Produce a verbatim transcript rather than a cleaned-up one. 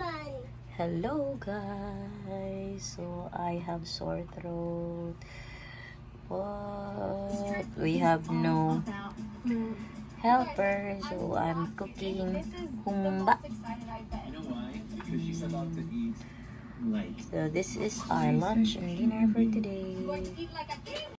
Hello guys, so I have sore throat, but we have no helper, so I'm cooking humba. So this is our lunch and dinner for today.